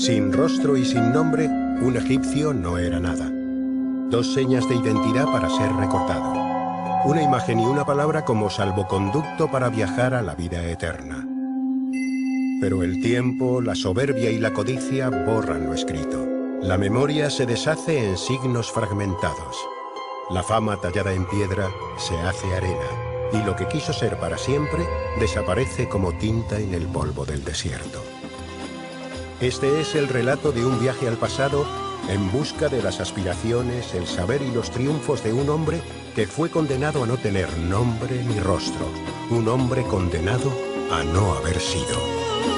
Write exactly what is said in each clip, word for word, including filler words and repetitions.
Sin rostro y sin nombre, un egipcio no era nada. Dos señas de identidad para ser recordado. Una imagen y una palabra como salvoconducto para viajar a la vida eterna. Pero el tiempo, la soberbia y la codicia borran lo escrito. La memoria se deshace en signos fragmentados. La fama tallada en piedra se hace arena. Y lo que quiso ser para siempre desaparece como tinta en el polvo del desierto. Este es el relato de un viaje al pasado en busca de las aspiraciones, el saber y los triunfos de un hombre que fue condenado a no tener nombre ni rostro. Un hombre condenado a no haber sido.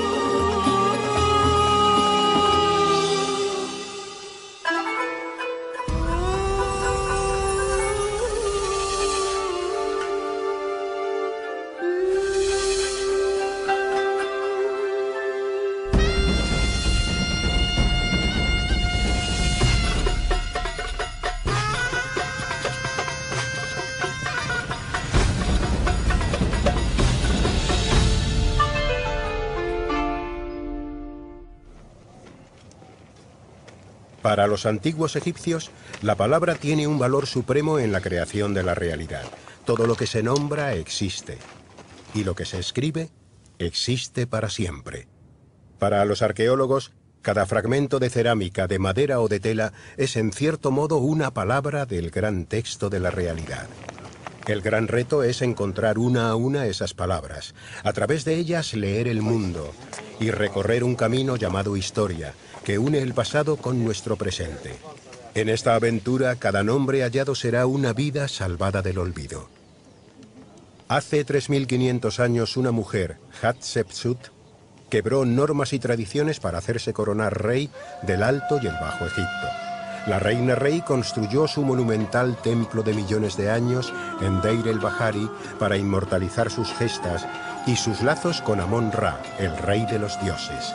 Para los antiguos egipcios, la palabra tiene un valor supremo en la creación de la realidad. Todo lo que se nombra existe, y lo que se escribe existe para siempre. Para los arqueólogos, cada fragmento de cerámica, de madera o de tela es en cierto modo una palabra del gran texto de la realidad. El gran reto es encontrar una a una esas palabras, a través de ellas leer el mundo y recorrer un camino llamado historia, que une el pasado con nuestro presente. En esta aventura, cada nombre hallado será una vida salvada del olvido. Hace tres mil quinientos años una mujer, Hatshepsut, quebró normas y tradiciones para hacerse coronar rey del Alto y el Bajo Egipto. La reina rey construyó su monumental templo de millones de años en Deir el-Bahari para inmortalizar sus gestas y sus lazos con Amón-Ra, el rey de los dioses.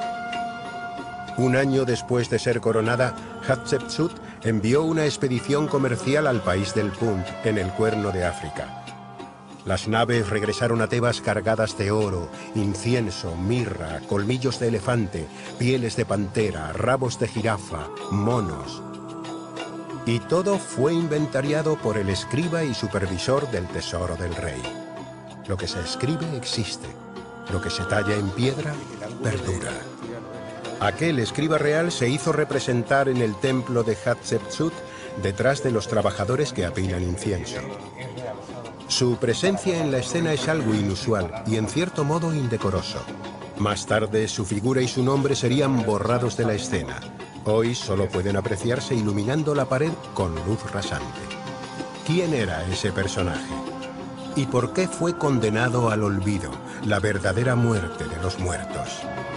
Un año después de ser coronada, Hatshepsut envió una expedición comercial al país del Punt, en el Cuerno de África. Las naves regresaron a Tebas cargadas de oro, incienso, mirra, colmillos de elefante, pieles de pantera, rabos de jirafa, monos. Y todo fue inventariado por el escriba y supervisor del tesoro del rey. Lo que se escribe existe, lo que se talla en piedra perdura. Aquel escriba real se hizo representar en el templo de Hatshepsut detrás de los trabajadores que apilan incienso. Su presencia en la escena es algo inusual y en cierto modo indecoroso. Más tarde su figura y su nombre serían borrados de la escena. Hoy solo pueden apreciarse iluminando la pared con luz rasante. ¿Quién era ese personaje? ¿Y por qué fue condenado al olvido, la verdadera muerte de los muertos?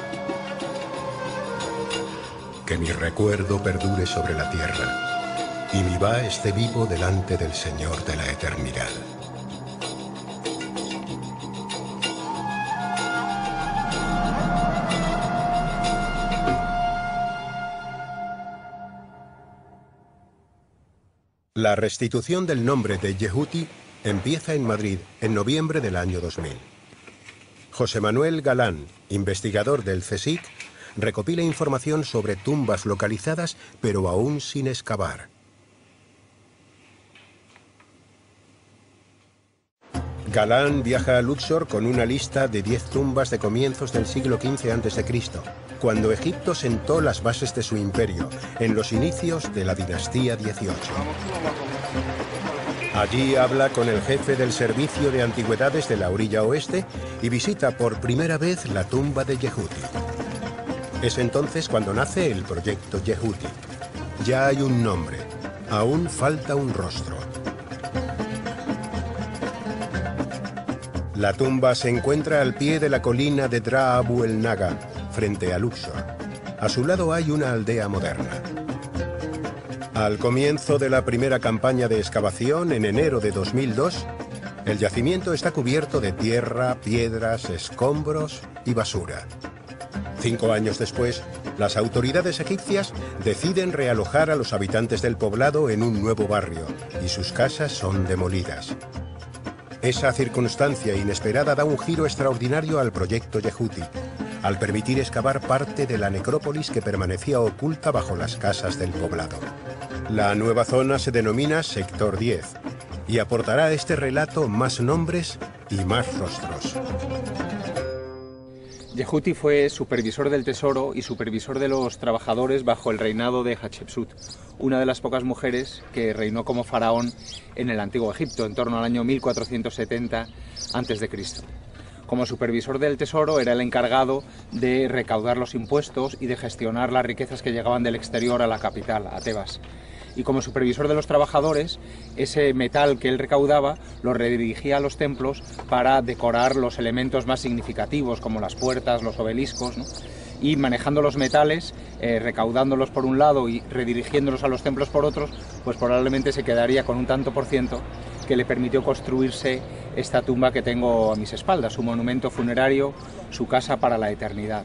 Que mi recuerdo perdure sobre la tierra y mi Va esté vivo delante del Señor de la eternidad. La restitución del nombre de Yehuti empieza en Madrid en noviembre del año dos mil. José Manuel Galán, investigador del CSIC, recopila información sobre tumbas localizadas pero aún sin excavar. Galán viaja a Luxor con una lista de diez tumbas de comienzos del siglo quince antes de Cristo, cuando Egipto sentó las bases de su imperio, en los inicios de la dinastía dieciocho. Allí habla con el jefe del servicio de antigüedades de la orilla oeste y visita por primera vez la tumba de Yehuti. Es entonces cuando nace el proyecto Yehuti. Ya hay un nombre, aún falta un rostro. La tumba se encuentra al pie de la colina de Dra Abu el Naga, frente a Luxor. A su lado hay una aldea moderna. Al comienzo de la primera campaña de excavación, en enero de dos mil dos, el yacimiento está cubierto de tierra, piedras, escombros y basura. Cinco años después, las autoridades egipcias deciden realojar a los habitantes del poblado en un nuevo barrio, y sus casas son demolidas. Esa circunstancia inesperada da un giro extraordinario al proyecto Yehuti. al permitir excavar parte de la necrópolis que permanecía oculta bajo las casas del poblado. La nueva zona se denomina Sector diez y aportará a este relato más nombres y más rostros. Yehuti fue supervisor del tesoro y supervisor de los trabajadores bajo el reinado de Hatshepsut, una de las pocas mujeres que reinó como faraón en el Antiguo Egipto, en torno al año mil cuatrocientos setenta antes de Cristo. Como supervisor del tesoro era el encargado de recaudar los impuestos y de gestionar las riquezas que llegaban del exterior a la capital, a Tebas. Y como supervisor de los trabajadores, ese metal que él recaudaba lo redirigía a los templos para decorar los elementos más significativos, como las puertas, los obeliscos, ¿no? Y manejando los metales, eh, recaudándolos por un lado y redirigiéndolos a los templos por otros, pues probablemente se quedaría con un tanto por ciento que le permitió construirse esta tumba que tengo a mis espaldas, su monumento funerario, su casa para la eternidad.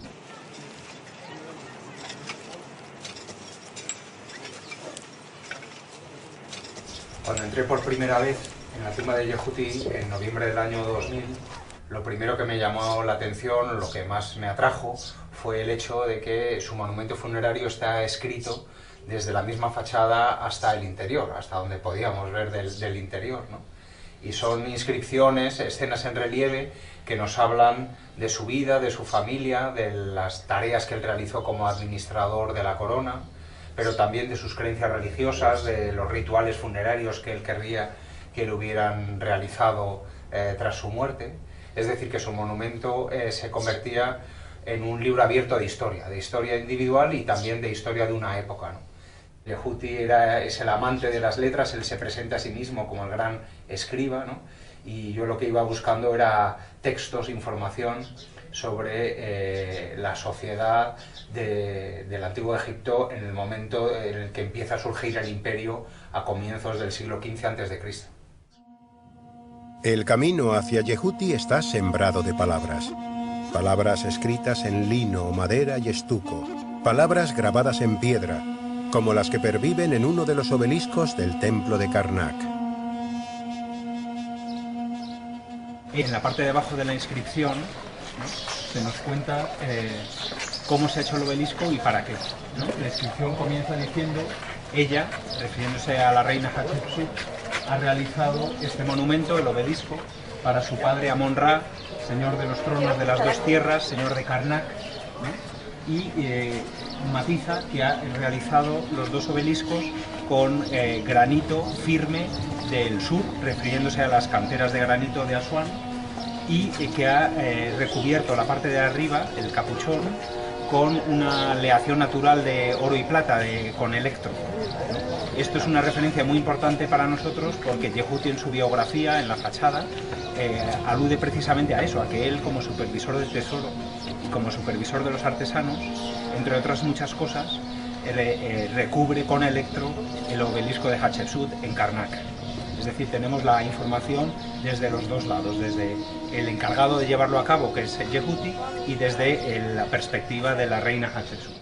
Cuando entré por primera vez en la tumba de Yehuti en noviembre del año dos mil, lo primero que me llamó la atención, lo que más me atrajo, fue el hecho de que su monumento funerario está escrito desde la misma fachada hasta el interior, hasta donde podíamos ver del, del interior, ¿no? Y son inscripciones, escenas en relieve que nos hablan de su vida, de su familia, de las tareas que él realizó como administrador de la corona, pero también de sus creencias religiosas, de los rituales funerarios que él querría que le hubieran realizado eh, tras su muerte. Es decir, que su monumento eh, se convertía en un libro abierto de historia, de historia individual y también de historia de una época, ¿no? Yehuti era, es el amante de las letras, él se presenta a sí mismo como el gran escriba, ¿no? Y yo lo que iba buscando era textos, información sobre eh, la sociedad de, del Antiguo Egipto en el momento en el que empieza a surgir el imperio a comienzos del siglo quince antes de Cristo. El camino hacia Yehuti está sembrado de palabras. Palabras escritas en lino, madera y estuco. Palabras grabadas en piedra, como las que perviven en uno de los obeliscos del templo de Karnak. En la parte de abajo de la inscripción, ¿no?, se nos cuenta eh, cómo se ha hecho el obelisco y para qué, ¿no? La inscripción comienza diciendo: ella, refiriéndose a la reina Hatshepsut, ha realizado este monumento, el obelisco, para su padre Amon-Ra, señor de los tronos de las dos tierras, señor de Karnak, ¿no? Y eh, matiza que ha realizado los dos obeliscos con eh, granito firme del sur, refiriéndose a las canteras de granito de Asuán, y eh, que ha eh, recubierto la parte de arriba, el capuchón, con una aleación natural de oro y plata, de, con electro. Esto es una referencia muy importante para nosotros porque Yehuti en su biografía, en la fachada, eh, alude precisamente a eso, a que él como supervisor del tesoro y como supervisor de los artesanos, entre otras muchas cosas, eh, eh, recubre con electro el obelisco de Hatshepsut en Karnak. Es decir, tenemos la información desde los dos lados, desde el encargado de llevarlo a cabo, que es Yehuti, y desde el, la perspectiva de la reina Hatshepsut.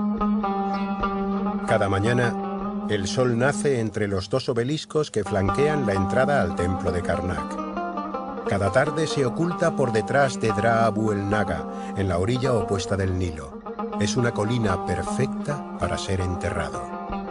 Cada mañana, el sol nace entre los dos obeliscos que flanquean la entrada al templo de Karnak. Cada tarde se oculta por detrás de Dra Abu el Naga, en la orilla opuesta del Nilo. Es una colina perfecta para ser enterrado.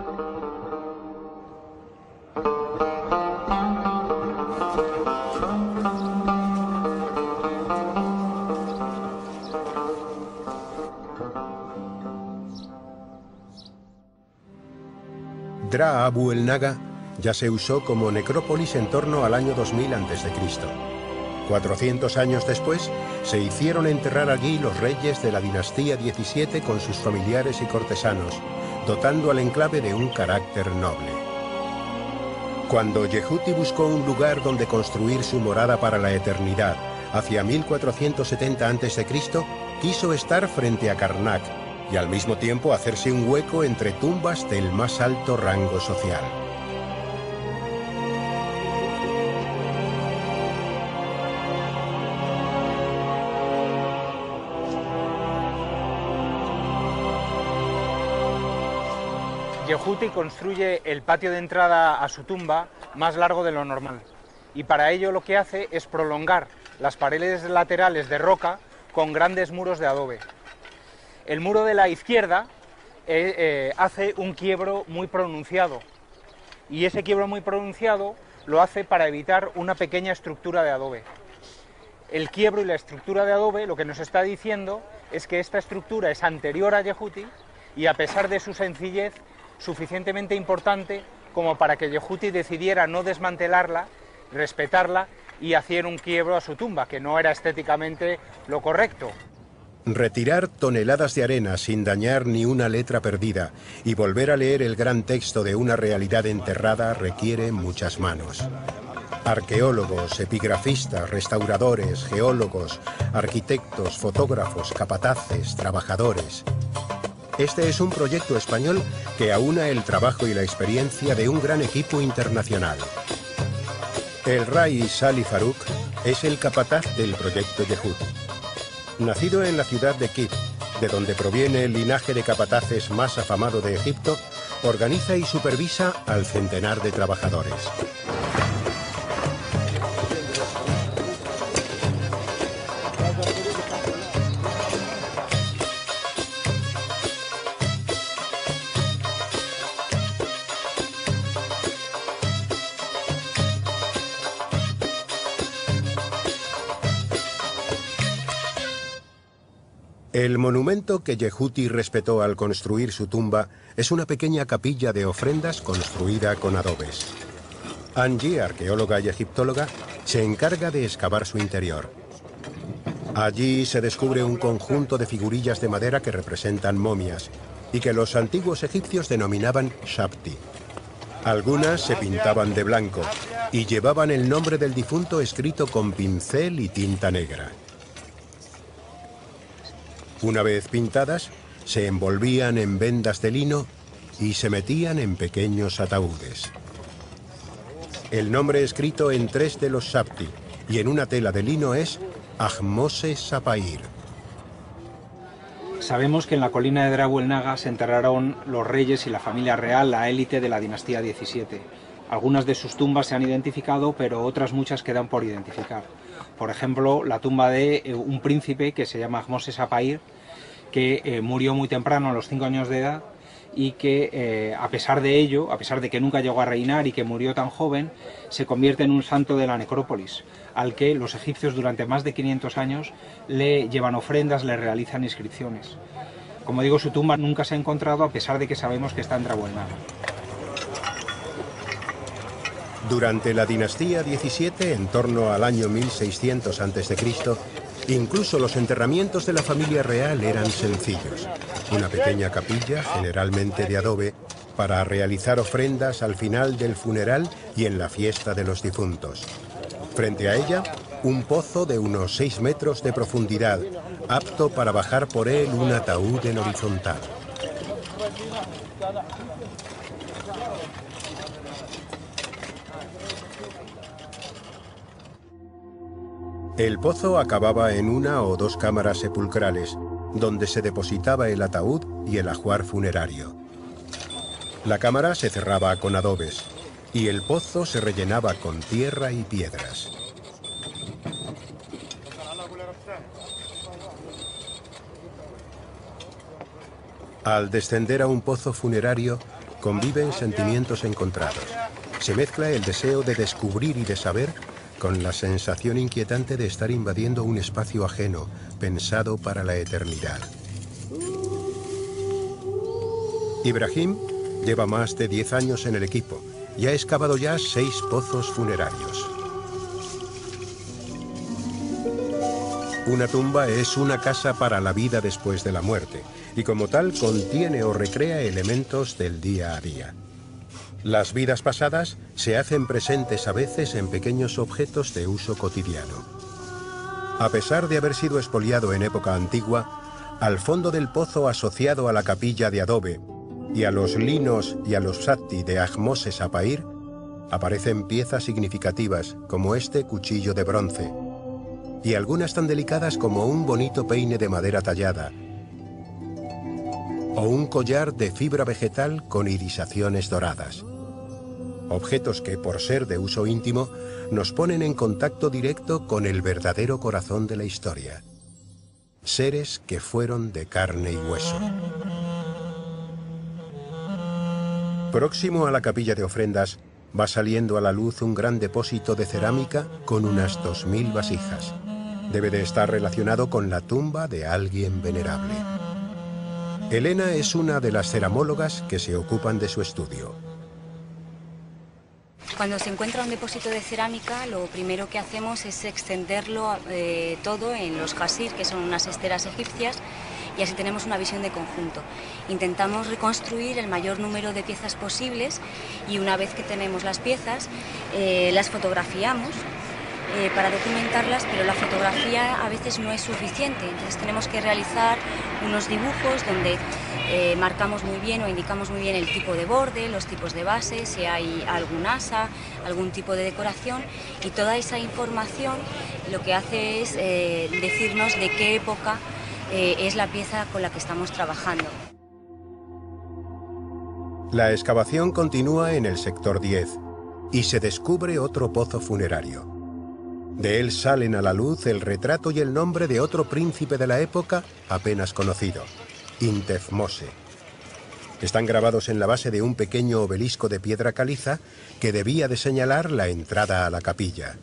Dra Abu el Naga ya se usó como necrópolis en torno al año dos mil antes de Cristo. cuatrocientos años después, se hicieron enterrar allí los reyes de la dinastía diecisiete con sus familiares y cortesanos, dotando al enclave de un carácter noble. Cuando Yehuti buscó un lugar donde construir su morada para la eternidad, hacia mil cuatrocientos setenta antes de Cristo, quiso estar frente a Karnak, y al mismo tiempo hacerse un hueco entre tumbas del más alto rango social. Yehuti construye el patio de entrada a su tumba más largo de lo normal, y para ello lo que hace es prolongar las paredes laterales de roca con grandes muros de adobe. El muro de la izquierda eh, eh, hace un quiebro muy pronunciado, y ese quiebro muy pronunciado lo hace para evitar una pequeña estructura de adobe. El quiebro y la estructura de adobe lo que nos está diciendo es que esta estructura es anterior a Yehuti y, a pesar de su sencillez, suficientemente importante como para que Yehuti decidiera no desmantelarla, respetarla y hacer un quiebro a su tumba, que no era estéticamente lo correcto. Retirar toneladas de arena sin dañar ni una letra perdida y volver a leer el gran texto de una realidad enterrada requiere muchas manos. Arqueólogos, epigrafistas, restauradores, geólogos, arquitectos, fotógrafos, capataces, trabajadores. Este es un proyecto español que aúna el trabajo y la experiencia de un gran equipo internacional. El Rai Sali Farouk es el capataz del proyecto Yehuti. Nacido en la ciudad de Kif, de donde proviene el linaje de capataces más afamado de Egipto, organiza y supervisa al centenar de trabajadores. El monumento que Yehuti respetó al construir su tumba es una pequeña capilla de ofrendas construida con adobes. Angie, arqueóloga y egiptóloga, se encarga de excavar su interior. Allí se descubre un conjunto de figurillas de madera que representan momias y que los antiguos egipcios denominaban shabti. Algunas se pintaban de blanco y llevaban el nombre del difunto escrito con pincel y tinta negra. Una vez pintadas, se envolvían en vendas de lino y se metían en pequeños ataúdes. El nombre escrito en tres de los shabti y en una tela de lino es Ahmose Sapair. Sabemos que en la colina de Drabu el Naga se enterraron los reyes y la familia real, la élite de la dinastía diecisiete. Algunas de sus tumbas se han identificado, pero otras muchas quedan por identificar. Por ejemplo, la tumba de eh, un príncipe que se llama Ahmose Sapair, que eh, murió muy temprano, a los cinco años de edad, y que eh, a pesar de ello, a pesar de que nunca llegó a reinar y que murió tan joven, se convierte en un santo de la necrópolis, al que los egipcios durante más de quinientos años le llevan ofrendas, le realizan inscripciones. Como digo, su tumba nunca se ha encontrado, a pesar de que sabemos que está en Drabu el Naga. Durante la dinastía diecisiete, en torno al año mil seiscientos antes de Cristo, incluso los enterramientos de la familia real eran sencillos. Una pequeña capilla, generalmente de adobe, para realizar ofrendas al final del funeral y en la fiesta de los difuntos. Frente a ella, un pozo de unos seis metros de profundidad, apto para bajar por él un ataúd en horizontal. El pozo acababa en una o dos cámaras sepulcrales, donde se depositaba el ataúd y el ajuar funerario. La cámara se cerraba con adobes, y el pozo se rellenaba con tierra y piedras. Al descender a un pozo funerario, conviven sentimientos encontrados. Se mezcla el deseo de descubrir y de saber con la sensación inquietante de estar invadiendo un espacio ajeno, pensado para la eternidad. Ibrahim lleva más de diez años en el equipo y ha excavado ya seis pozos funerarios. Una tumba es una casa para la vida después de la muerte, y como tal contiene o recrea elementos del día a día. Las vidas pasadas se hacen presentes a veces en pequeños objetos de uso cotidiano. A pesar de haber sido expoliado en época antigua, al fondo del pozo asociado a la capilla de adobe y a los linos y a los shabti de Ahmose Sapair, aparecen piezas significativas como este cuchillo de bronce, y algunas tan delicadas como un bonito peine de madera tallada, o un collar de fibra vegetal con irisaciones doradas. Objetos que, por ser de uso íntimo, nos ponen en contacto directo con el verdadero corazón de la historia. seres que fueron de carne y hueso. Próximo a la capilla de ofrendas, va saliendo a la luz un gran depósito de cerámica con unas dos mil vasijas. Debe de estar relacionado con la tumba de alguien venerable. Elena es una de las ceramólogas que se ocupan de su estudio. Cuando se encuentra un depósito de cerámica, lo primero que hacemos es extenderlo eh, todo en los jasir, que son unas esteras egipcias, y así tenemos una visión de conjunto. Intentamos reconstruir el mayor número de piezas posibles y una vez que tenemos las piezas, eh, las fotografiamos eh, para documentarlas, pero la fotografía a veces no es suficiente, entonces tenemos que realizar unos dibujos donde eh, marcamos muy bien o indicamos muy bien el tipo de borde, los tipos de base, si hay algún asa, algún tipo de decoración, y toda esa información lo que hace es eh, decirnos de qué época eh, es la pieza con la que estamos trabajando. La excavación continúa en el sector diez y se descubre otro pozo funerario. De él salen a la luz el retrato y el nombre de otro príncipe de la época apenas conocido, Intefmose. Están grabados en la base de un pequeño obelisco de piedra caliza que debía de señalar la entrada a la capilla.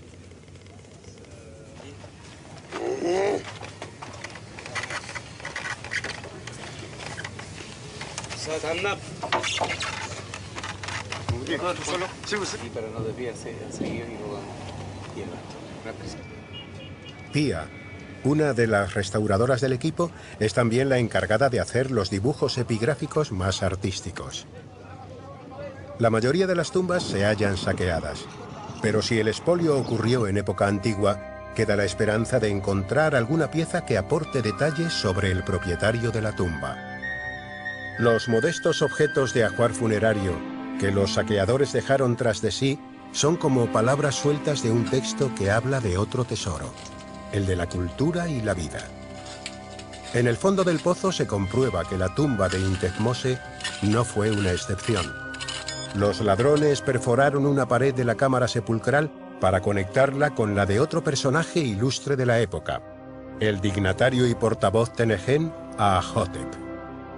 Pía, una de las restauradoras del equipo, es también la encargada de hacer los dibujos epigráficos más artísticos. La mayoría de las tumbas se hallan saqueadas, pero si el expolio ocurrió en época antigua, queda la esperanza de encontrar alguna pieza que aporte detalles sobre el propietario de la tumba. Los modestos objetos de ajuar funerario que los saqueadores dejaron tras de sí son como palabras sueltas de un texto que habla de otro tesoro, el de la cultura y la vida. En el fondo del pozo se comprueba que la tumba de Intefmose no fue una excepción. Los ladrones perforaron una pared de la cámara sepulcral para conectarla con la de otro personaje ilustre de la época, el dignatario y portavoz Tenején Ahotep.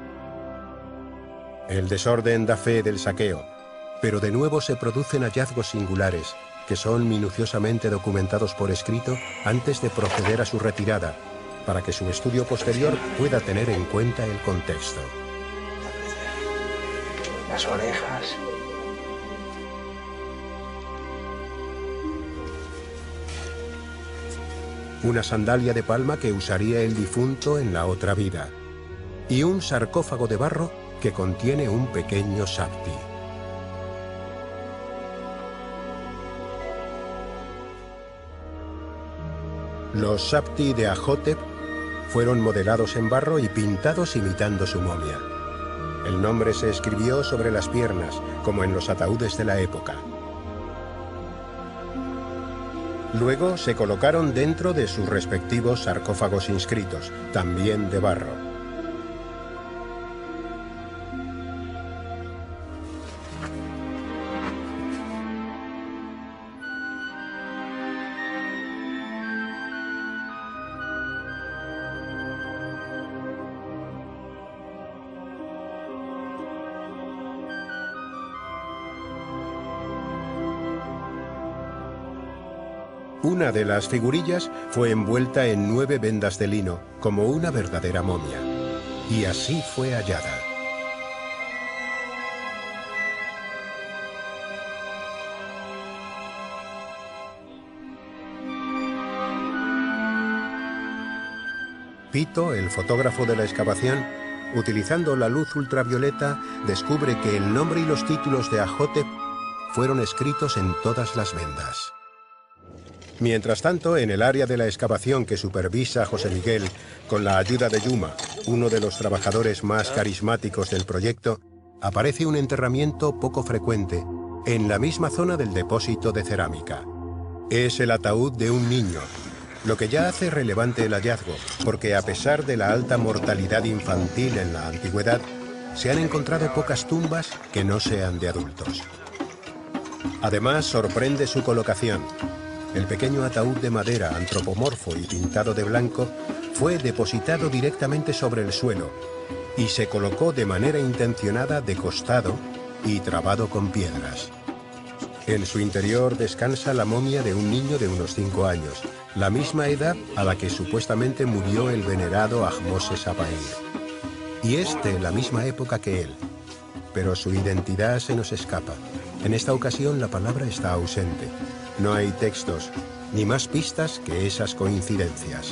El desorden da fe del saqueo, pero de nuevo se producen hallazgos singulares que son minuciosamente documentados por escrito antes de proceder a su retirada, para que su estudio posterior pueda tener en cuenta el contexto. Las orejas. Una sandalia de palma que usaría el difunto en la otra vida. Y un sarcófago de barro que contiene un pequeño sapti. Los sapti de Ahotep fueron modelados en barro y pintados imitando su momia. El nombre se escribió sobre las piernas, como en los ataúdes de la época. Luego se colocaron dentro de sus respectivos sarcófagos inscritos, también de barro. Una de las figurillas fue envuelta en nueve vendas de lino, como una verdadera momia. Y así fue hallada. Pito, el fotógrafo de la excavación, utilizando la luz ultravioleta, descubre que el nombre y los títulos de Ahotep fueron escritos en todas las vendas. Mientras tanto, en el área de la excavación que supervisa José Miguel, con la ayuda de Yuma, uno de los trabajadores más carismáticos del proyecto, aparece un enterramiento poco frecuente, en la misma zona del depósito de cerámica. Es el ataúd de un niño, lo que ya hace relevante el hallazgo, porque a pesar de la alta mortalidad infantil en la antigüedad, se han encontrado pocas tumbas que no sean de adultos. Además, sorprende su colocación. el pequeño ataúd de madera antropomorfo y pintado de blanco fue depositado directamente sobre el suelo y se colocó de manera intencionada de costado y trabado con piedras. En su interior descansa la momia de un niño de unos cinco años, la misma edad a la que supuestamente murió el venerado Ahmose Sapair. Y es de la misma época que él, pero su identidad se nos escapa. En esta ocasión la palabra está ausente. No hay textos, ni más pistas que esas coincidencias.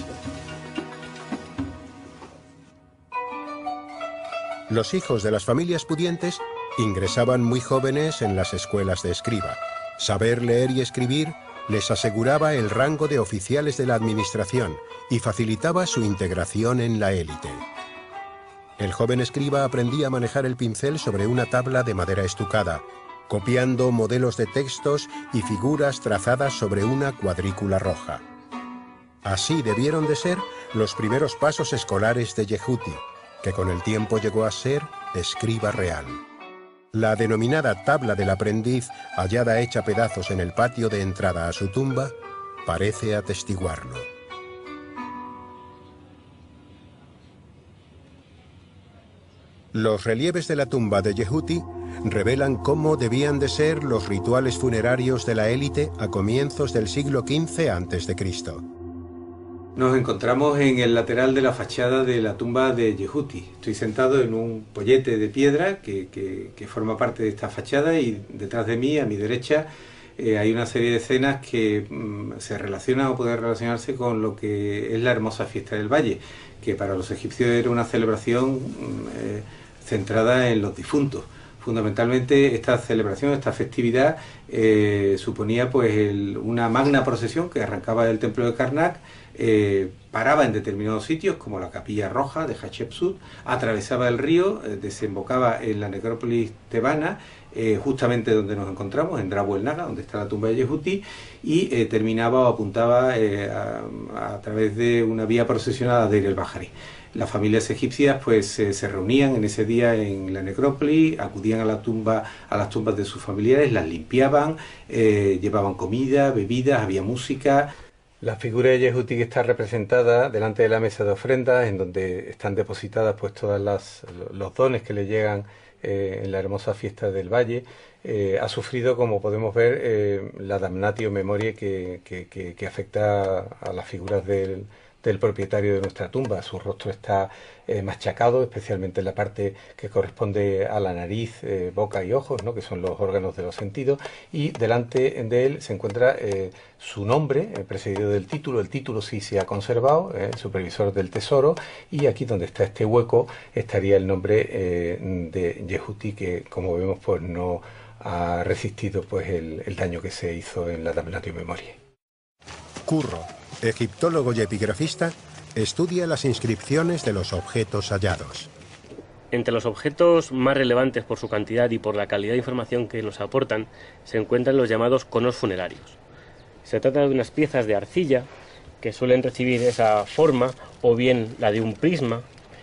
Los hijos de las familias pudientes ingresaban muy jóvenes en las escuelas de escriba. Saber leer y escribir les aseguraba el rango de oficiales de la administración y facilitaba su integración en la élite. El joven escriba aprendía a manejar el pincel sobre una tabla de madera estucada, copiando modelos de textos y figuras trazadas sobre una cuadrícula roja. Así debieron de ser los primeros pasos escolares de Yehuti, que con el tiempo llegó a ser escriba real. La denominada tabla del aprendiz, hallada hecha pedazos en el patio de entrada a su tumba, parece atestiguarlo. Los relieves de la tumba de Yehuti revelan cómo debían de ser los rituales funerarios de la élite a comienzos del siglo quince antes de Cristo. Nos encontramos en el lateral de la fachada de la tumba de Yehuti. Estoy sentado en un pollete de piedra que, que, que forma parte de esta fachada y detrás de mí, a mi derecha, eh, hay una serie de escenas que mm, se relacionan o pueden relacionarse con lo que es la hermosa fiesta del valle, que para los egipcios era una celebración mm, eh, centrada en los difuntos. Fundamentalmente esta celebración, esta festividad, eh, suponía pues el, una magna procesión que arrancaba del templo de Karnak, eh, paraba en determinados sitios como la capilla roja de Hatshepsut, atravesaba el río, eh, desembocaba en la necrópolis tebana, eh, justamente donde nos encontramos, en Drabu el Naga, donde está la tumba de Yehuti, y eh, terminaba o apuntaba eh, a, a través de una vía procesional a Deir el-Bahari. Las familias egipcias pues eh, se reunían en ese día en la necrópolis, acudían a la tumba, a las tumbas de sus familiares, las limpiaban, eh, llevaban comida, bebidas, había música. La figura de Yehuti que está representada delante de la mesa de ofrendas, en donde están depositadas pues todas las los dones que le llegan eh, en la hermosa fiesta del valle, eh, ha sufrido, como podemos ver, eh, la damnatio memoriae que, que, que, que afecta a las figuras del del propietario de nuestra tumba. Su rostro está eh, machacado, especialmente en la parte que corresponde a la nariz, eh, boca y ojos, ¿no?, que son los órganos de los sentidos, y delante de él se encuentra eh, su nombre, eh, precedido del título. El título sí se ha conservado, eh, supervisor del tesoro, y aquí donde está este hueco estaría el nombre eh, de Yehuti, que como vemos pues no ha resistido pues el, el daño que se hizo en la damnatio memoriae. Curro, egiptólogo y epigrafista, estudia las inscripciones de los objetos hallados. Entre los objetos más relevantes por su cantidad y por la calidad de información que nos aportan se encuentran los llamados conos funerarios. Se trata de unas piezas de arcilla que suelen recibir esa forma o bien la de un prisma,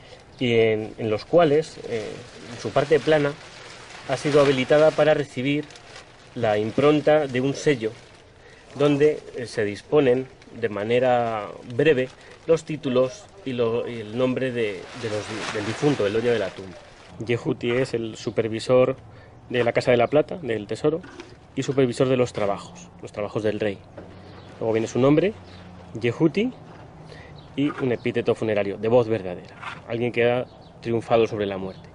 y en, en los cuales eh, su parte plana ha sido habilitada para recibir la impronta de un sello donde eh, se disponen de manera breve los títulos y, lo, y el nombre de, de los, del difunto, el dueño de la tumba. Yehuti es el supervisor de la Casa de la Plata, del Tesoro, y supervisor de los trabajos, los trabajos del rey. Luego viene su nombre, Yehuti, y un epíteto funerario, de voz verdadera, alguien que ha triunfado sobre la muerte.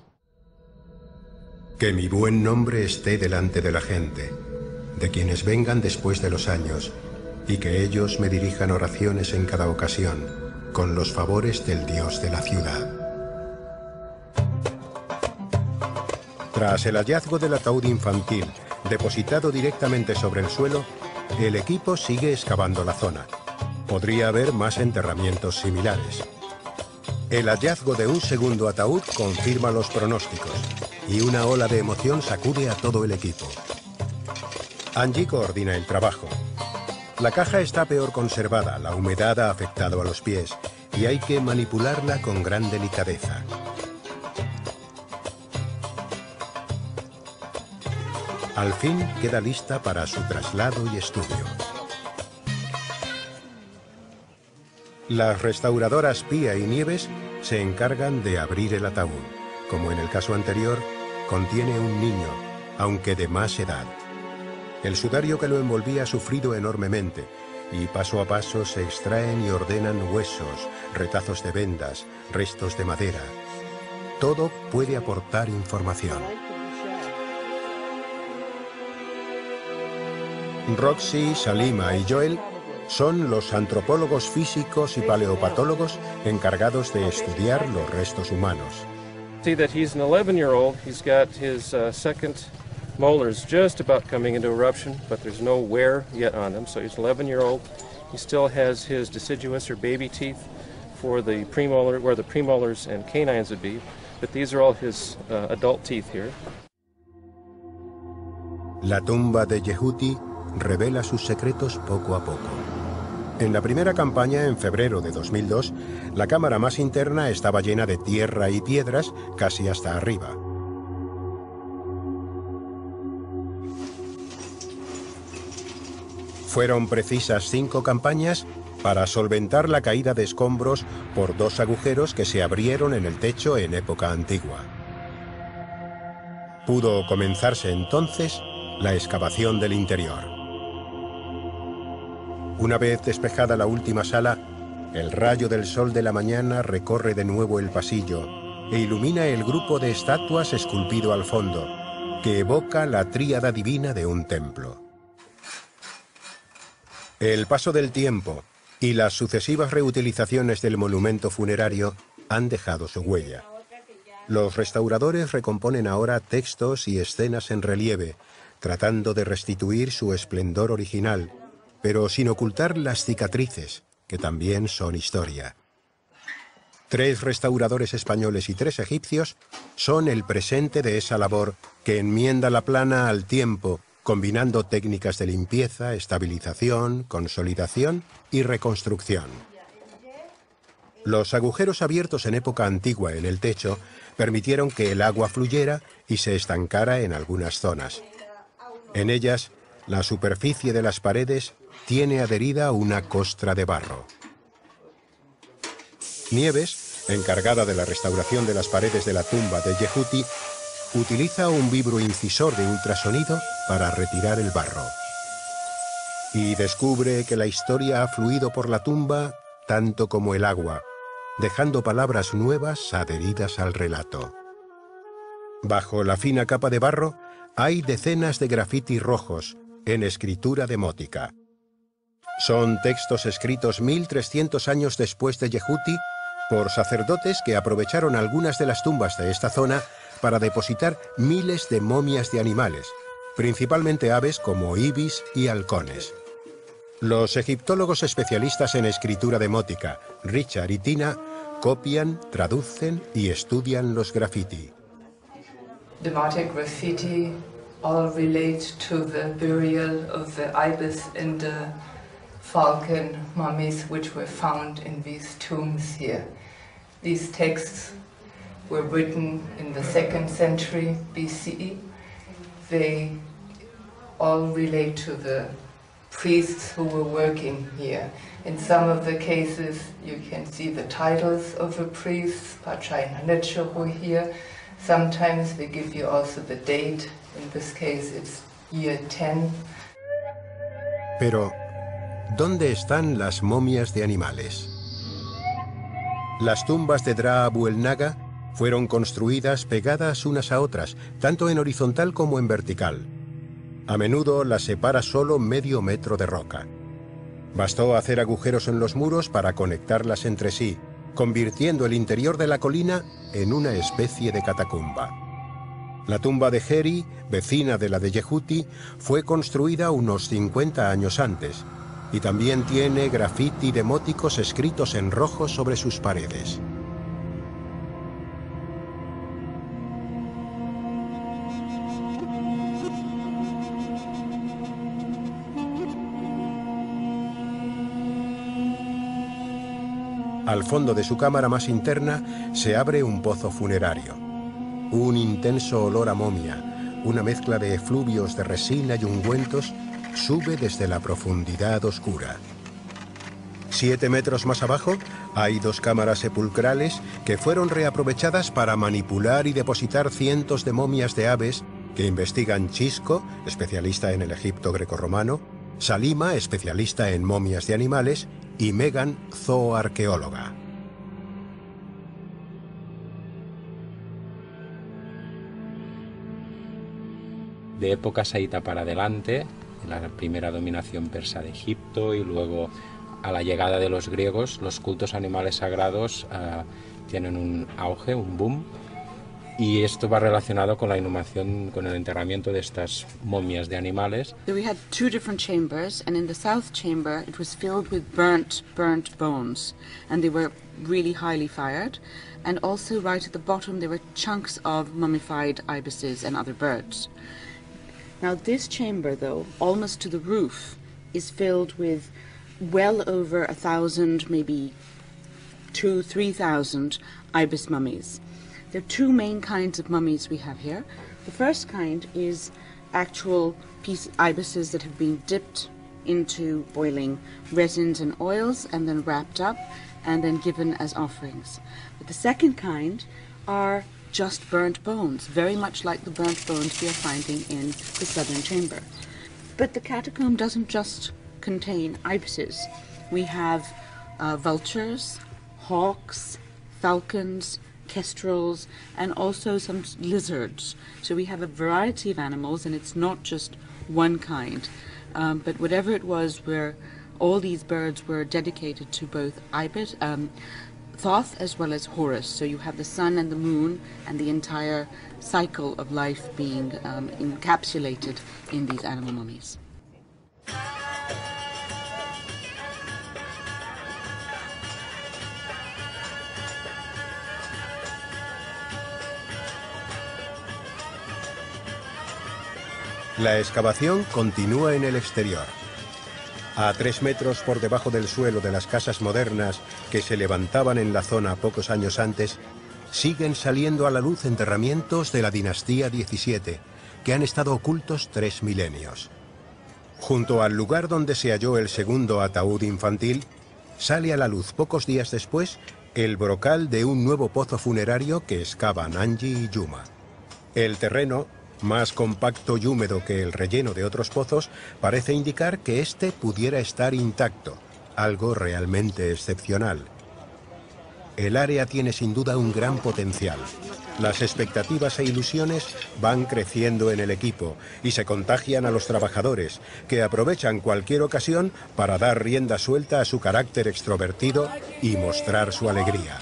Que mi buen nombre esté delante de la gente, de quienes vengan después de los años, y que ellos me dirijan oraciones en cada ocasión, con los favores del Dios de la ciudad. Tras el hallazgo del ataúd infantil, depositado directamente sobre el suelo, el equipo sigue excavando la zona. Podría haber más enterramientos similares. El hallazgo de un segundo ataúd confirma los pronósticos, y una ola de emoción sacude a todo el equipo. Angie coordina el trabajo. La caja está peor conservada, la humedad ha afectado a los pies, y hay que manipularla con gran delicadeza. Al fin queda lista para su traslado y estudio. Las restauradoras Pía y Nieves se encargan de abrir el ataúd. Como en el caso anterior, contiene un niño, aunque de más edad. El sudario que lo envolvía ha sufrido enormemente y paso a paso se extraen y ordenan huesos, retazos de vendas, restos de madera. Todo puede aportar información. Roxy, Salima y Joel son los antropólogos físicos y paleopatólogos encargados de estudiar los restos humanos. See that he's an eleven-year-old. He's got his uh, second molars just about coming into eruption, but there's no wear yet on them. So he's an eleven-year-old. He still has his deciduous or baby teeth for the premolar, where the premolars and canines would be. But these are all his uh, adult teeth here. La tumba de Yehuti revela sus secretos poco a poco. En la primera campaña, en febrero de dos mil dos, la cámara más interna estaba llena de tierra y piedras casi hasta arriba. Fueron precisas cinco campañas para solventar la caída de escombros por dos agujeros que se abrieron en el techo en época antigua. Pudo comenzarse entonces la excavación del interior. Una vez despejada la última sala, el rayo del sol de la mañana recorre de nuevo el pasillo e ilumina el grupo de estatuas esculpido al fondo, que evoca la tríada divina de un templo. El paso del tiempo y las sucesivas reutilizaciones del monumento funerario han dejado su huella. Los restauradores recomponen ahora textos y escenas en relieve, tratando de restituir su esplendor original, pero sin ocultar las cicatrices, que también son historia. Tres restauradores españoles y tres egipcios son el presente de esa labor que enmienda la plana al tiempo, combinando técnicas de limpieza, estabilización, consolidación y reconstrucción. Los agujeros abiertos en época antigua en el techo permitieron que el agua fluyera y se estancara en algunas zonas. En ellas, la superficie de las paredes tiene adherida una costra de barro. Nieves, encargada de la restauración de las paredes de la tumba de Yehuti, utiliza un vibroincisor de ultrasonido para retirar el barro. Y descubre que la historia ha fluido por la tumba tanto como el agua, dejando palabras nuevas adheridas al relato. Bajo la fina capa de barro hay decenas de grafitis rojos en escritura demótica. Son textos escritos mil trescientos años después de Yehuti por sacerdotes que aprovecharon algunas de las tumbas de esta zona para depositar miles de momias de animales, principalmente aves como ibis y halcones. Los egiptólogos especialistas en escritura demótica, Richard y Tina, copian, traducen y estudian los graffiti. Demotic graffiti all relate to the burial of the ibis and the falcon mummies which were found in these tombs here. These texts were written in the second century B C E. They all relate to the priests who were working here. In some of the cases you can see the titles of the priests, Pachaina Netshuru here. Sometimes they give you also the date. In this case it's year ten. Pero, ¿dónde están las momias de animales? Las tumbas de Dra Abu el Naga fueron construidas pegadas unas a otras, tanto en horizontal como en vertical. A menudo las separa solo medio metro de roca. Bastó hacer agujeros en los muros para conectarlas entre sí, convirtiendo el interior de la colina en una especie de catacumba. La tumba de Heri, vecina de la de Yehuti, fue construida unos cincuenta años antes, y también tiene grafiti demóticos escritos en rojo sobre sus paredes. Al fondo de su cámara más interna se abre un pozo funerario. Un intenso olor a momia, una mezcla de efluvios de resina y ungüentos, sube desde la profundidad oscura. Siete metros más abajo hay dos cámaras sepulcrales que fueron reaprovechadas para manipular y depositar cientos de momias de aves que investigan Chisco, especialista en el Egipto grecorromano, Salima, especialista en momias de animales, y Megan, zooarqueóloga. De época saíta para adelante, la primera dominación persa de Egipto y luego a la llegada de los griegos, los cultos animales sagrados uh, tienen un auge, un boom, y esto va relacionado con la inhumación, con el enterramiento de estas momias de animales. So we had two different chambers, and in the south chamber it was filled with burnt, burnt bones, and they were really highly fired, and also right at the bottom there were chunks of mummified ibises and other birds. Now this chamber, though, almost to the roof, is filled with well over a thousand, maybe two, three thousand ibis mummies. There are two main kinds of mummies we have here. The first kind is actual piece ibises that have been dipped into boiling resins and oils and then wrapped up and then given as offerings. But the second kind are just burnt bones, very much like the burnt bones we are finding in the southern chamber. But the catacomb doesn't just contain ibises. We have uh, vultures, hawks, falcons, kestrels, and also some lizards. So we have a variety of animals, and it's not just one kind. Um, but whatever it was, where all these birds were dedicated to both ibis, um, Thoth as well as Horus. So you have the sun and the moon and the entire cycle of life being um, encapsulated in these animal mummies. La excavación continúa en el exterior. A tres metros por debajo del suelo de las casas modernas que se levantaban en la zona pocos años antes, siguen saliendo a la luz enterramientos de la dinastía diecisiete, que han estado ocultos tres milenios. Junto al lugar donde se halló el segundo ataúd infantil, sale a la luz pocos días después el brocal de un nuevo pozo funerario que excavan Angie y Yuma. El terreno, más compacto y húmedo que el relleno de otros pozos, parece indicar que este pudiera estar intacto, algo realmente excepcional. El área tiene sin duda un gran potencial. Las expectativas e ilusiones van creciendo en el equipo y se contagian a los trabajadores, que aprovechan cualquier ocasión para dar rienda suelta a su carácter extrovertido y mostrar su alegría.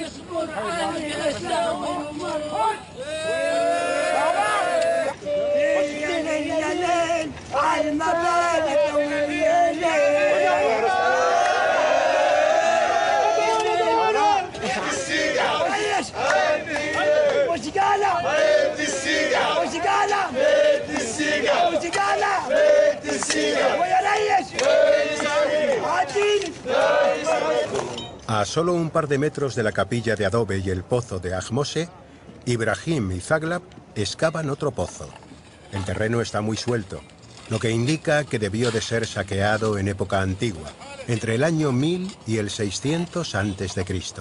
A solo un par de metros de la capilla de adobe y el pozo de Ahmose, Ibrahim y Zaglab excavan otro pozo. El terreno está muy suelto, lo que indica que debió de ser saqueado en época antigua, entre el año mil y el seiscientos antes de Cristo.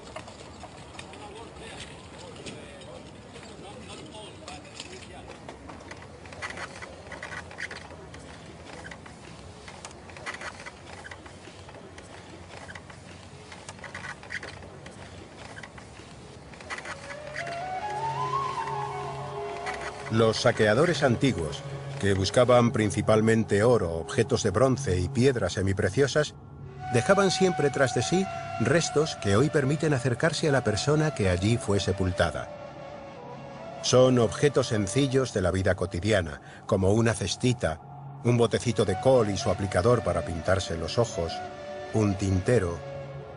Los saqueadores antiguos, que buscaban principalmente oro, objetos de bronce y piedras semipreciosas, dejaban siempre tras de sí restos que hoy permiten acercarse a la persona que allí fue sepultada. Son objetos sencillos de la vida cotidiana, como una cestita, un botecito de col y su aplicador para pintarse los ojos, un tintero.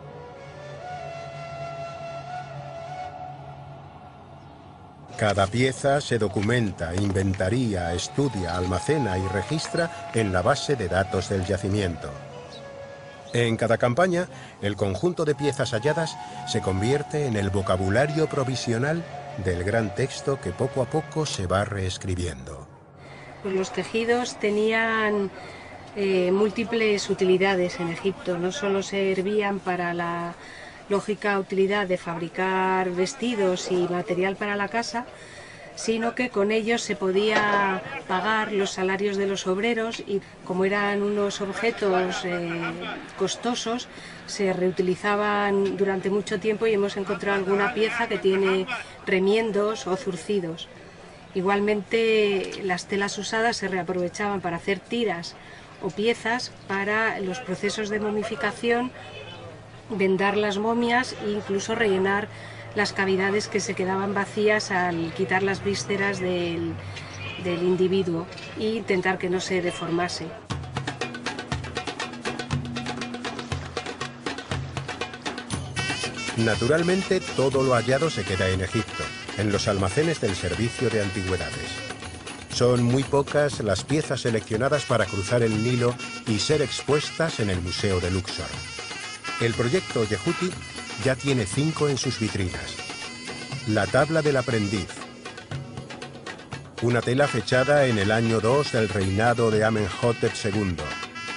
Cada pieza se documenta, inventaría, estudia, almacena y registra en la base de datos del yacimiento. En cada campaña, el conjunto de piezas halladas se convierte en el vocabulario provisional del gran texto que poco a poco se va reescribiendo. Pues los tejidos tenían eh, múltiples utilidades en Egipto. No solo servían para la lógica utilidad de fabricar vestidos y material para la casa, sino que con ellos se podía pagar los salarios de los obreros y como eran unos objetos eh, costosos, se reutilizaban durante mucho tiempo y hemos encontrado alguna pieza que tiene remiendos o zurcidos. Igualmente las telas usadas se reaprovechaban para hacer tiras o piezas para los procesos de momificación, vendar las momias e incluso rellenar las cavidades que se quedaban vacías al quitar las vísceras del, del individuo e intentar que no se deformase. Naturalmente, todo lo hallado se queda en Egipto, en los almacenes del Servicio de Antigüedades. Son muy pocas las piezas seleccionadas para cruzar el Nilo y ser expuestas en el Museo de Luxor. El proyecto Yehuti ya tiene cinco en sus vitrinas. La tabla del aprendiz, una tela fechada en el año dos del reinado de Amenhotep segundo.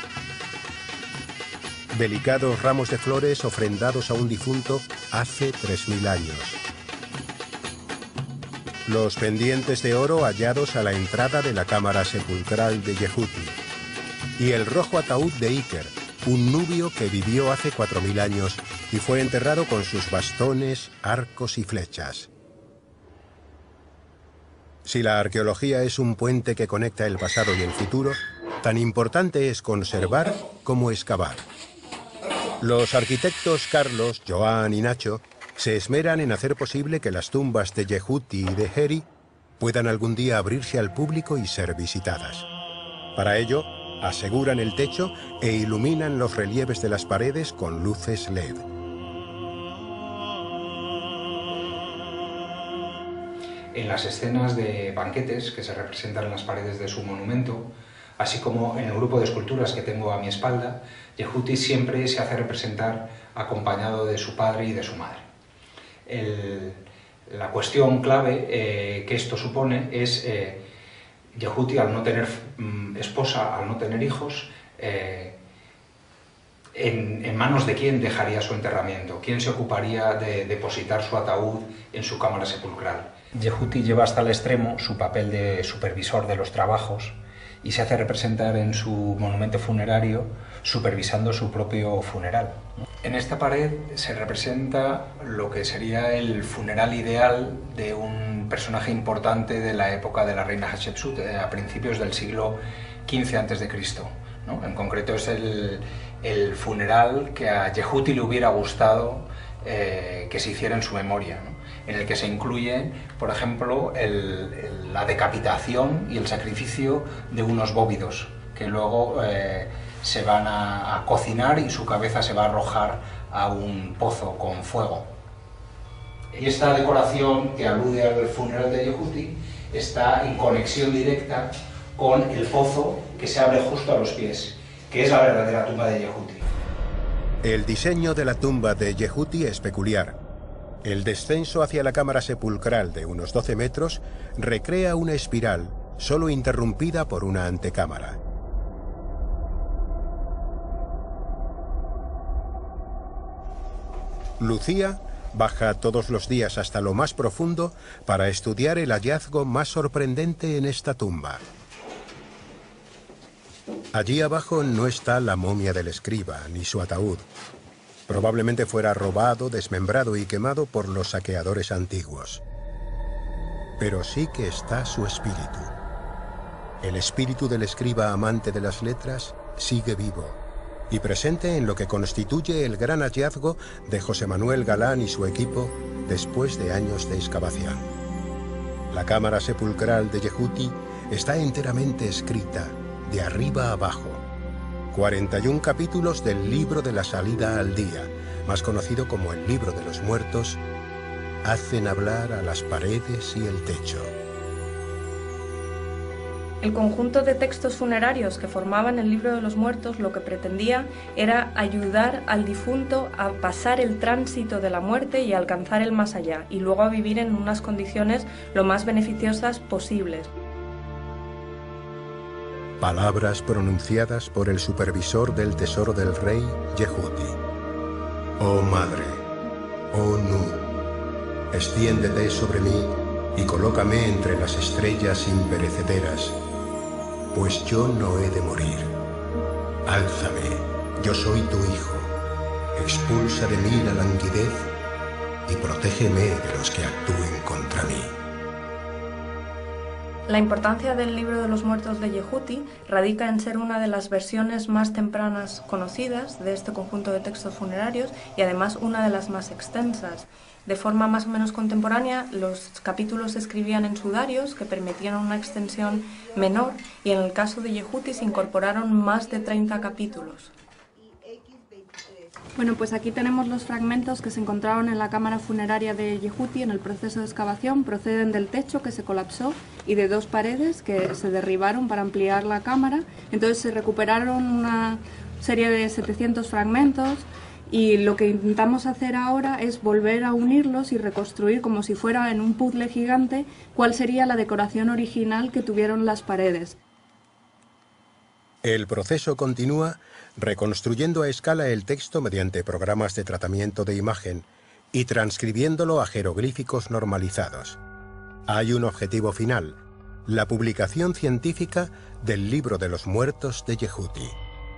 Delicados ramos de flores ofrendados a un difunto hace tres mil años. Los pendientes de oro hallados a la entrada de la cámara sepulcral de Yehuti. Y el rojo ataúd de Iker, un nubio que vivió hace cuatro mil años y fue enterrado con sus bastones, arcos y flechas. Si la arqueología es un puente que conecta el pasado y el futuro, tan importante es conservar como excavar. Los arquitectos Carlos, Joan y Nacho se esmeran en hacer posible que las tumbas de Yehuti y de Heri puedan algún día abrirse al público y ser visitadas. Para ello, aseguran el techo e iluminan los relieves de las paredes con luces L E D. En las escenas de banquetes que se representan en las paredes de su monumento, así como en el grupo de esculturas que tengo a mi espalda, Yehuti siempre se hace representar acompañado de su padre y de su madre. El, la cuestión clave eh, que esto supone es eh, Yehuti, al no tener mm, esposa, al no tener hijos, eh, en, en manos de quién dejaría su enterramiento, quién se ocuparía de depositar su ataúd en su cámara sepulcral. Yehuti lleva hasta el extremo su papel de supervisor de los trabajos y se hace representar en su monumento funerario supervisando su propio funeral. En esta pared se representa lo que sería el funeral ideal de un personaje importante de la época de la reina Hatshepsut, a principios del siglo quince antes de Cristo, ¿no? En concreto es el, el funeral que a Yehuti le hubiera gustado eh, que se hiciera en su memoria, ¿no? En el que se incluye, por ejemplo, el, el, la decapitación y el sacrificio de unos bóvidos, que luego eh, se van a, a cocinar y su cabeza se va a arrojar a un pozo con fuego. Y esta decoración que alude al funeral de Yehuti está en conexión directa con el pozo que se abre justo a los pies, que es la verdadera tumba de Yehuti. El diseño de la tumba de Yehuti es peculiar. El descenso hacia la cámara sepulcral de unos doce metros recrea una espiral, solo interrumpida por una antecámara. Lucía baja todos los días hasta lo más profundo para estudiar el hallazgo más sorprendente en esta tumba. Allí abajo no está la momia del escriba, ni su ataúd. Probablemente fuera robado, desmembrado y quemado por los saqueadores antiguos. Pero sí que está su espíritu. El espíritu del escriba amante de las letras sigue vivo y presente en lo que constituye el gran hallazgo de José Manuel Galán y su equipo después de años de excavación. La cámara sepulcral de Yehuti está enteramente escrita, de arriba a abajo. cuarenta y un capítulos del libro de la salida al día, más conocido como el libro de los muertos, hacen hablar a las paredes y el techo. El conjunto de textos funerarios que formaban el libro de los muertos lo que pretendía era ayudar al difunto a pasar el tránsito de la muerte y a alcanzar el más allá, y luego a vivir en unas condiciones lo más beneficiosas posibles. Palabras pronunciadas por el supervisor del tesoro del rey, Yehuti. Oh madre, oh Nu, extiéndete sobre mí y colócame entre las estrellas imperecederas, pues yo no he de morir. Álzame, yo soy tu hijo, expulsa de mí la languidez y protégeme de los que actúen contra mí. La importancia del libro de los muertos de Yehuti radica en ser una de las versiones más tempranas conocidas de este conjunto de textos funerarios y además una de las más extensas. De forma más o menos contemporánea, los capítulos se escribían en sudarios que permitían una extensión menor y en el caso de Yehuti se incorporaron más de treinta capítulos. Bueno, pues aquí tenemos los fragmentos que se encontraron en la cámara funeraria de Yehuti en el proceso de excavación. Proceden del techo que se colapsó y de dos paredes que se derribaron para ampliar la cámara. Entonces se recuperaron una serie de setecientos fragmentos y lo que intentamos hacer ahora es volver a unirlos y reconstruir como si fuera en un puzzle gigante cuál sería la decoración original que tuvieron las paredes. El proceso continúa reconstruyendo a escala el texto mediante programas de tratamiento de imagen y transcribiéndolo a jeroglíficos normalizados. Hay un objetivo final, la publicación científica del libro de los muertos de Yehuti.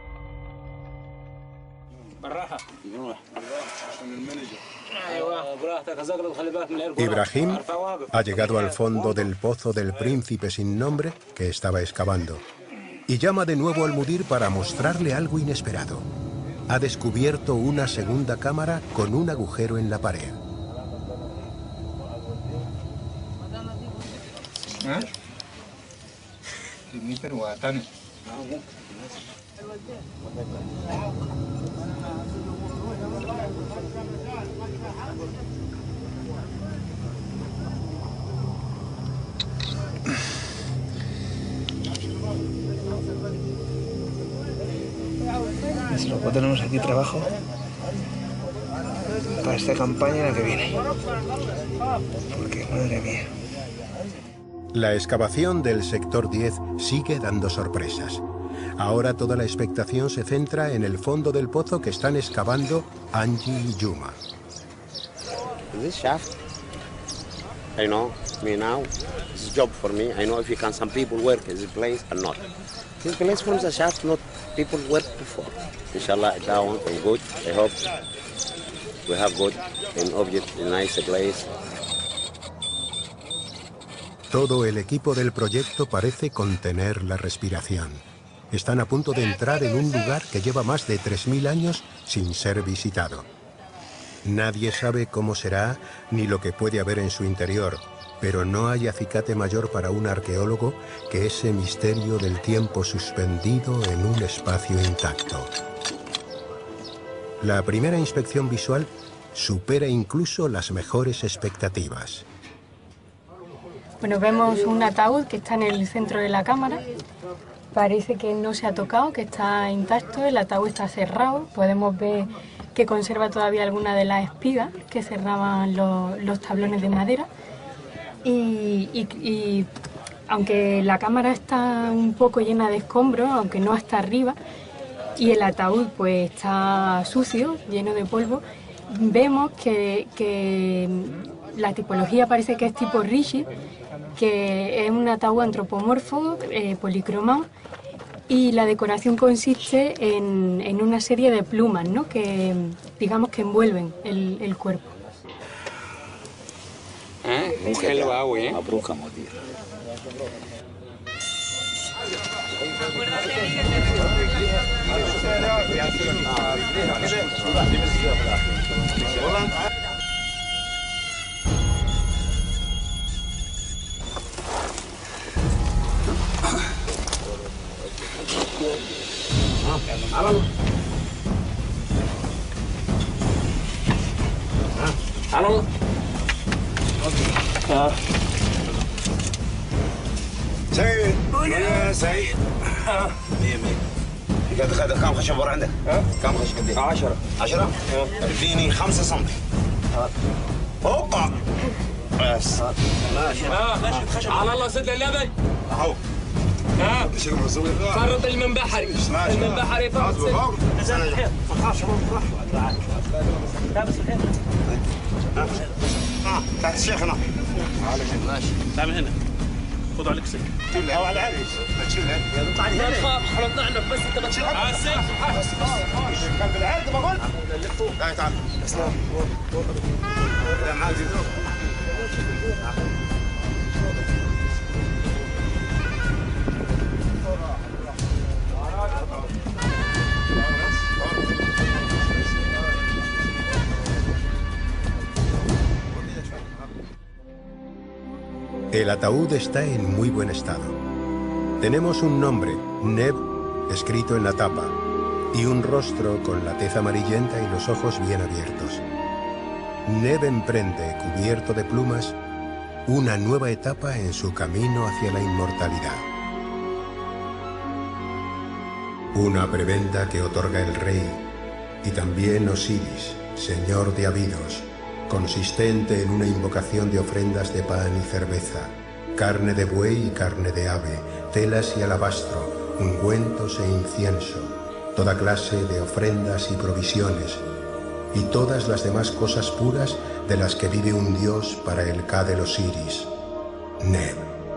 Ibrahim ha llegado al fondo del pozo del príncipe sin nombre que estaba excavando y llama de nuevo al mudir para mostrarle algo inesperado. Ha descubierto una segunda cámara con un agujero en la pared. Luego tenemos aquí trabajo para esta campaña la que viene. Porque, madre mía. La excavación del sector diez sigue dando sorpresas. Ahora toda la expectación se centra en el fondo del pozo que están excavando Angie y Yuma. This shaft, I know, me now, it's a job for me. I know if you can, some people work in this place or not. This place from the shaft, not people work before. Inshallah, down and good. I hope we have good and object, a nice place. Todo el equipo del proyecto parece contener la respiración. Están a punto de entrar en un lugar que lleva más de tres mil años sin ser visitado. Nadie sabe cómo será ni lo que puede haber en su interior, pero no hay acicate mayor para un arqueólogo que ese misterio del tiempo suspendido en un espacio intacto. La primera inspección visual supera incluso las mejores expectativas. Bueno, vemos un ataúd que está en el centro de la cámara. Parece que no se ha tocado, que está intacto, el ataúd está cerrado. Podemos ver que conserva todavía alguna de las espigas que cerraban los, los tablones de madera. Y, y, y aunque la cámara está un poco llena de escombros, aunque no hasta arriba, y el ataúd pues está sucio, lleno de polvo, vemos que, que la tipología parece que es tipo Rishi, que es un ataúd antropomorfo, eh, policromado, y la decoración consiste en, en una serie de plumas, ¿no?, que digamos que envuelven el, el cuerpo. ¿Eh? حلوة أوي ¿eh? مبروك يا مدير. Aló. آه. سعيد يا سعيد اه مية مية قد خد كم خشب ورا عندك؟ ها؟ كم خشب قد ايه؟ عشرة عشرة؟ اديني خمسة سنتي هوبا بس ماشي اه خشب خشب على الله سد اللبن اهو فرط المنبحري المنبحري فرط تحت الشيخ هنا ماشي تعال هنا خذوا عليك سكه شيل او على علي تشيل اطلع هنا ما تخاف احنا طلعنا بس انت ما تشيل كان بالعرض ما قلت لا تعال اسلام لا معاك El ataúd está en muy buen estado. Tenemos un nombre, Neb, escrito en la tapa, y un rostro con la tez amarillenta y los ojos bien abiertos. Neb emprende, cubierto de plumas, una nueva etapa en su camino hacia la inmortalidad. Una prebenda que otorga el rey, y también Osiris, señor de habidos, consistente en una invocación de ofrendas de pan y cerveza, carne de buey y carne de ave, telas y alabastro, ungüentos e incienso, toda clase de ofrendas y provisiones, y todas las demás cosas puras de las que vive un dios para el Ka del Osiris, Neb.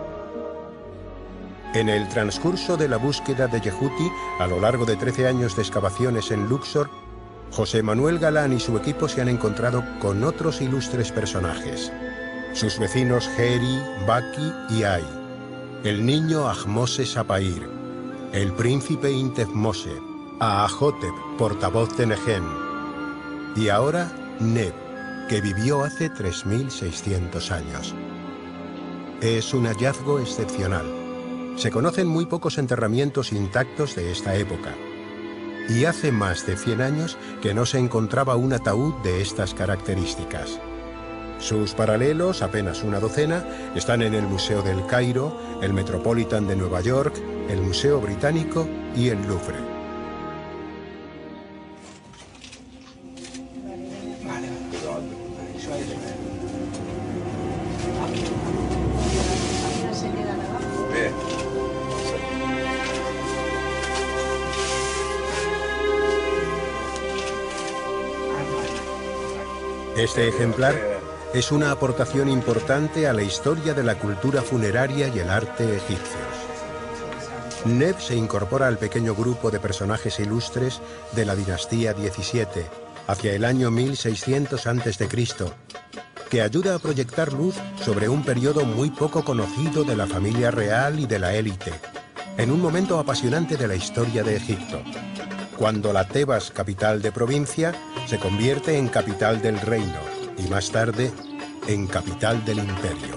En el transcurso de la búsqueda de Yehuti, a lo largo de trece años de excavaciones en Luxor, José Manuel Galán y su equipo se han encontrado con otros ilustres personajes. Sus vecinos Heri, Baki y Ai, el niño Ahmose Sapair, el príncipe Intefmose, Aahotep, portavoz de Nehem, y ahora Neb, que vivió hace tres mil seiscientos años. Es un hallazgo excepcional. Se conocen muy pocos enterramientos intactos de esta época. Y hace más de cien años que no se encontraba un ataúd de estas características. Sus paralelos, apenas una docena, están en el Museo del Cairo, el Metropolitan de Nueva York, el Museo Británico y el Louvre. Este ejemplar es una aportación importante a la historia de la cultura funeraria y el arte egipcios. Neb se incorpora al pequeño grupo de personajes ilustres de la dinastía diecisiete, hacia el año mil seiscientos antes de Cristo, que ayuda a proyectar luz sobre un periodo muy poco conocido de la familia real y de la élite, en un momento apasionante de la historia de Egipto, cuando la Tebas, capital de provincia, se convierte en capital del reino y más tarde en capital del imperio.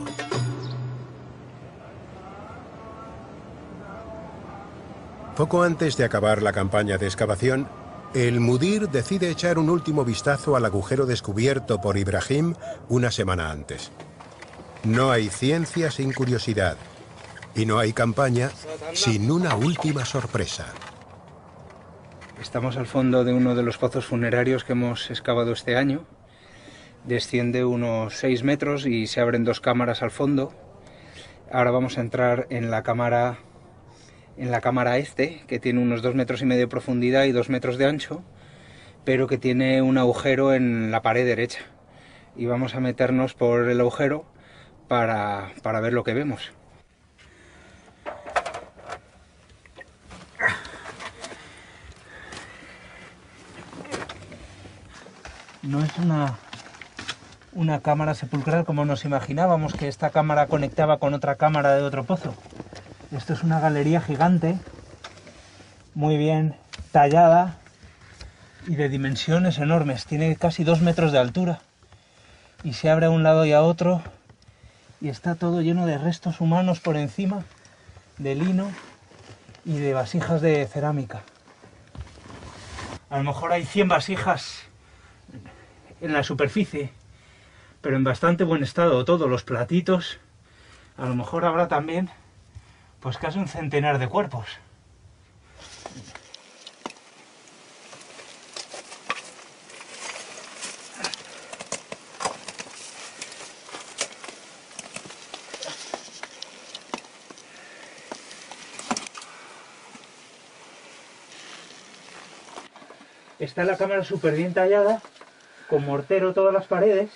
Poco antes de acabar la campaña de excavación, el mudir decide echar un último vistazo al agujero descubierto por Ibrahim una semana antes. No hay ciencia sin curiosidad y no hay campaña sin una última sorpresa. Estamos al fondo de uno de los pozos funerarios que hemos excavado este año. Desciende unos seis metros y se abren dos cámaras al fondo. Ahora vamos a entrar en la cámara, en la cámara este, que tiene unos dos metros y medio de profundidad y dos metros de ancho, pero que tiene un agujero en la pared derecha. Y vamos a meternos por el agujero para, para ver lo que vemos. No es una, una cámara sepulcral como nos imaginábamos, que esta cámara conectaba con otra cámara de otro pozo. Esto es una galería gigante, muy bien tallada y de dimensiones enormes. Tiene casi dos metros de altura y se abre a un lado y a otro y está todo lleno de restos humanos por encima, de lino y de vasijas de cerámica. A lo mejor hay cien vasijas en la superficie, pero en bastante buen estado todos los platitos. A lo mejor habrá también pues casi un centenar de cuerpos. Está la cámara súper bien tallada, con mortero todas las paredes,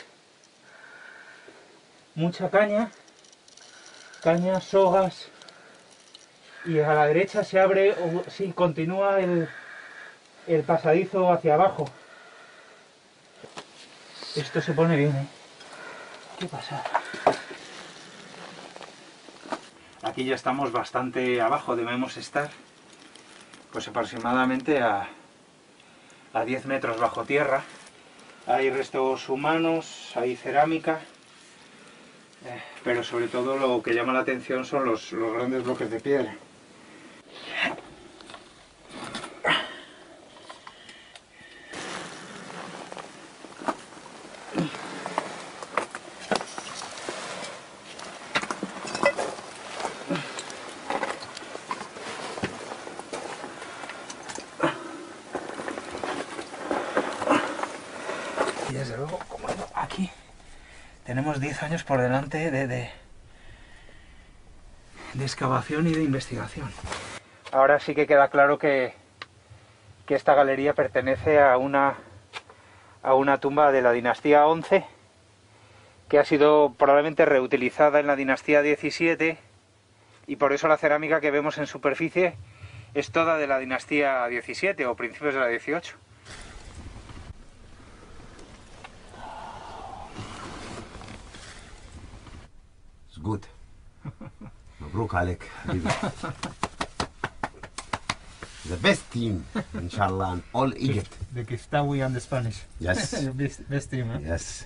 mucha caña, cañas, sogas, y a la derecha se abre, o sí, continúa el, el pasadizo hacia abajo. Esto se pone bien, ¿eh? ¿Qué pasa? Aquí ya estamos bastante abajo, debemos estar pues aproximadamente a, a diez metros bajo tierra. Hay restos humanos, hay cerámica, eh, pero sobre todo lo que llama la atención son los, los grandes bloques de piedra. Y desde luego, como digo, aquí tenemos diez años por delante de, de, de excavación y de investigación. Ahora sí que queda claro que, que esta galería pertenece a una, a una tumba de la dinastía once, que ha sido probablemente reutilizada en la dinastía diecisiete, y por eso la cerámica que vemos en superficie es toda de la dinastía diecisiete o principios de la dieciocho. Good. مبروك عليك حبيبي. The best team, inshallah, in all Egypt. The Kiftawi and the Spanish. Yes. The best, best team, ¿eh? Yes.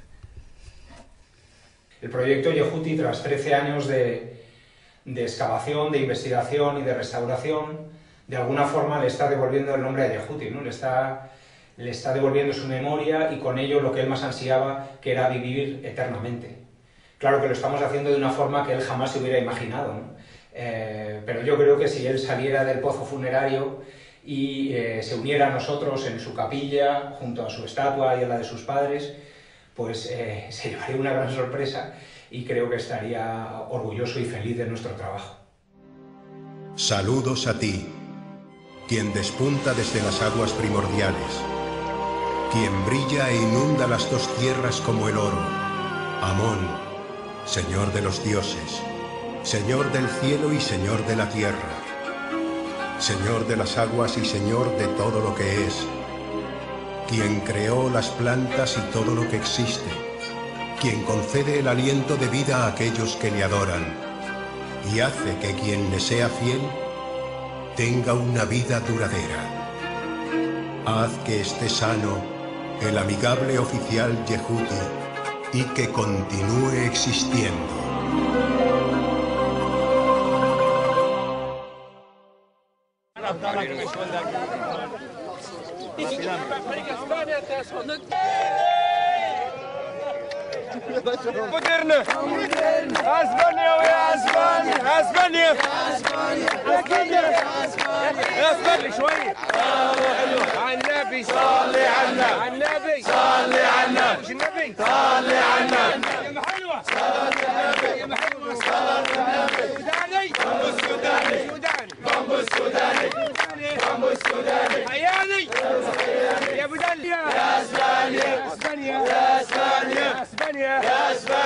El proyecto Yehuti, tras trece años de, de excavación, de investigación y de restauración, de alguna forma le está devolviendo el nombre a Yehuti, ¿no? Le está, le está devolviendo su memoria y con ello lo que él más ansiaba, que era vivir eternamente. Claro que lo estamos haciendo de una forma que él jamás se hubiera imaginado, ¿no? Eh, pero yo creo que si él saliera del pozo funerario y eh, se uniera a nosotros en su capilla, junto a su estatua y a la de sus padres, pues eh, se llevaría una gran sorpresa y creo que estaría orgulloso y feliz de nuestro trabajo. Saludos a ti, quien despunta desde las aguas primordiales, quien brilla e inunda las dos tierras como el oro, Amón, Señor de los dioses, Señor del cielo y Señor de la tierra, Señor de las aguas y Señor de todo lo que es, quien creó las plantas y todo lo que existe, quien concede el aliento de vida a aquellos que le adoran y hace que quien le sea fiel tenga una vida duradera. Haz que esté sano el amigable oficial Yehuti y que continúe existiendo. مديرنا اسبانيا ويا اسبانيا اسبانيا يا اسبانيا شويه على النبي صلي على النبي صلي على النبي النبي صلي على النبي يا حلوه صلي على النبي يا حلوه صلي على النبي سوداني بامبو السوداني بامبو السوداني حياني يا ابو دليا يا اسبانيا اسبانيا يا اسبانيا اسبانيا يا اسبانيا